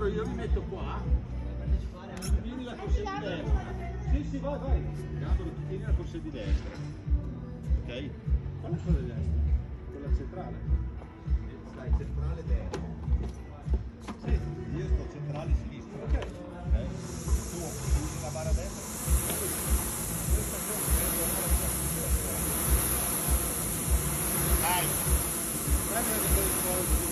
Sandro, io mi metto qua. Tieni la corsia di destra. Sì, vai, vai. Gabro, tu tieni la corsia di destra. Ok? Qual è quella di destra? Quella centrale. Dai, centrale destra. Sì, io sto centrale sinistra. Ok. Tu usi la barra destra. Dai. Prendere le cose.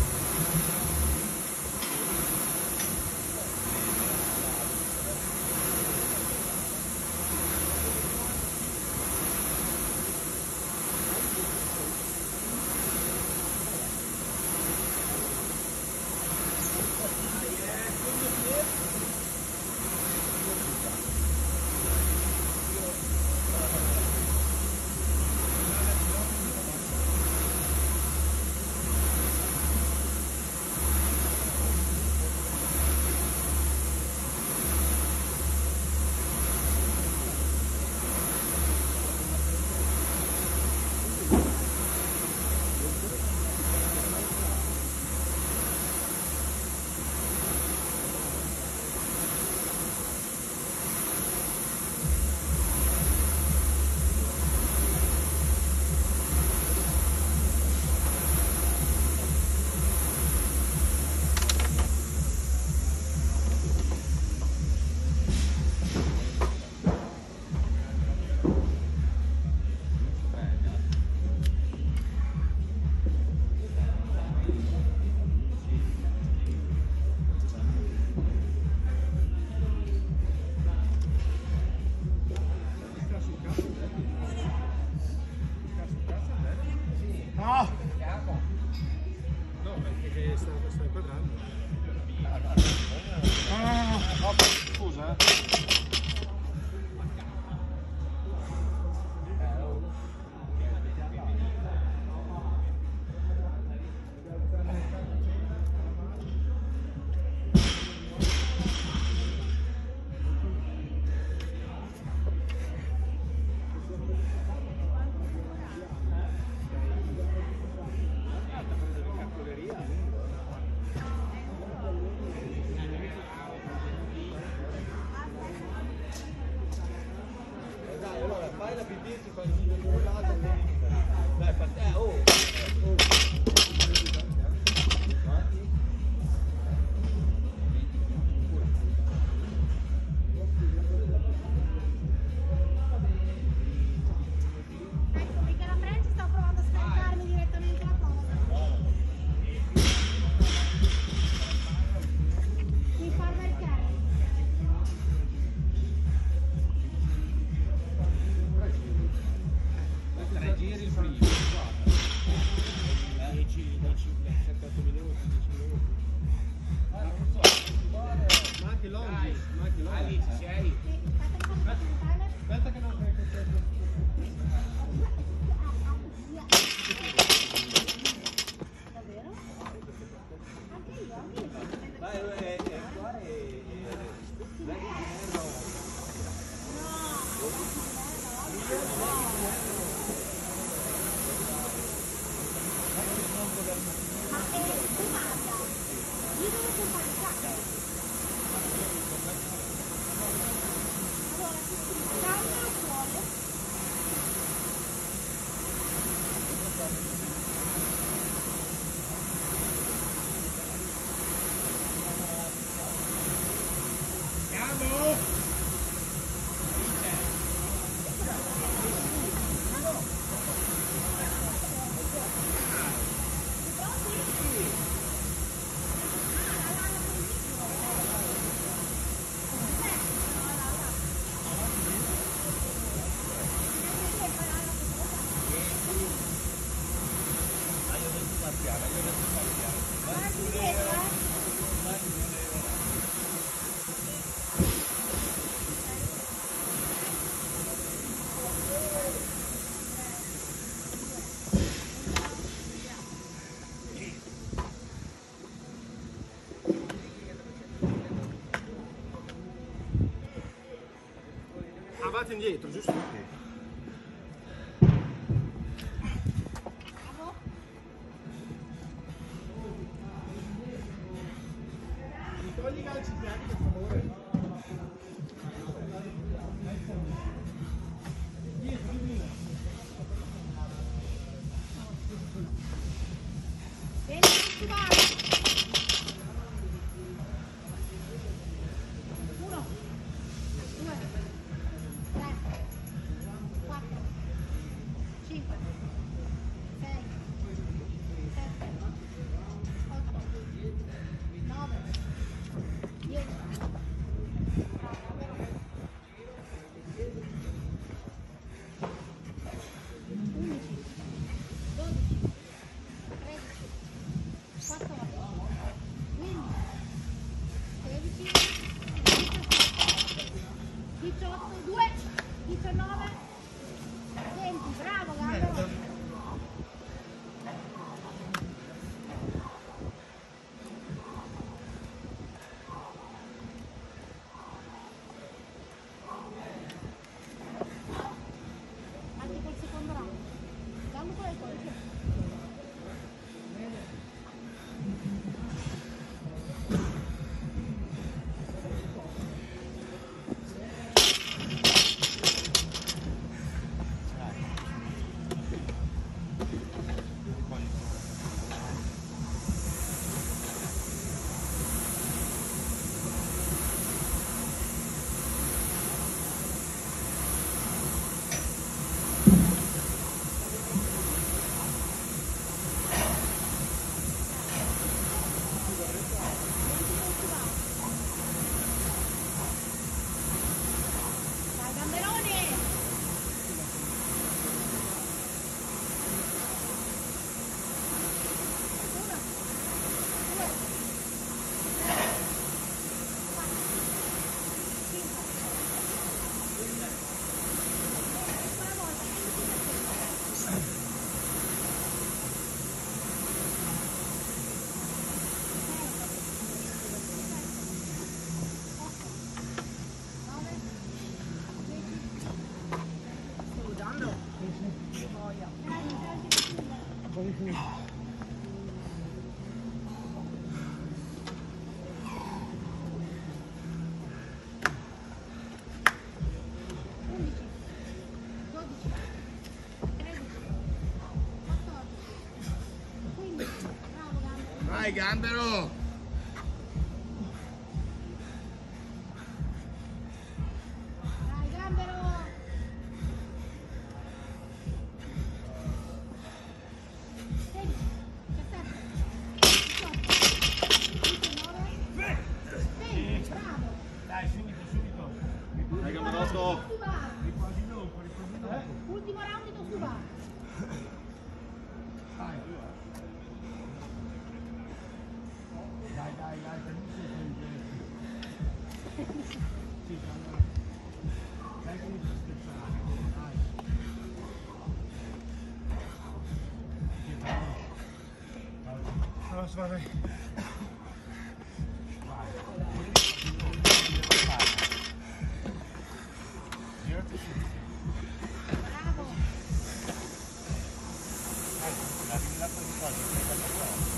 Avanti e indietro, giusto? 19, 20, bravo Gambero. Anche col secondo round. Dammi quel colpo. Dai Gamberone! Uno, due, tre, quattro, cinque, una volta, 11, 12, 13, 14, 15, bravo Gambero. Vai Gambero! Dai Gambero! 16, 17, 18, 19, 20, bravo! Dai, subito. Dai, Gamberotto. Riposi dopo. Ultimo round tu va! Dai, per me sei Sì, dai che mi fa scherzare. Dai. Non so, dai. Girati su. Bravo! La ringrazio di cosa?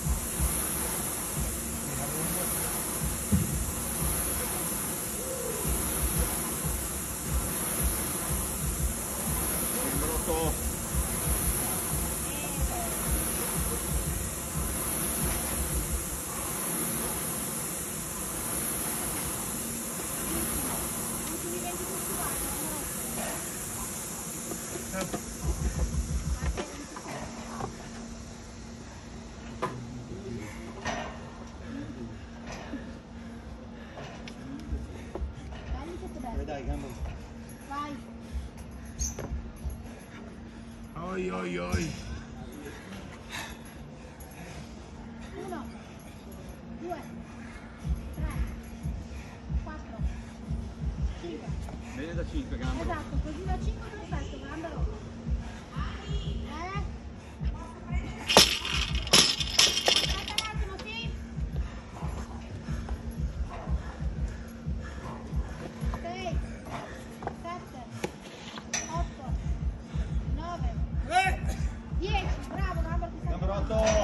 Gamberotto. Ultimi 20 minuti va, Dammi questo bello. Dai, Gambero. Vai! Oi, oi, oi. 1, 2, 3, 4, 5. Bene da 5, Gambero. Esatto, così da 5 perfetto, Gambero. Aspetta un attimo, sì? 6, 7, 8, 9, 10. Bravo, Gambero, ti sei Gamberotto.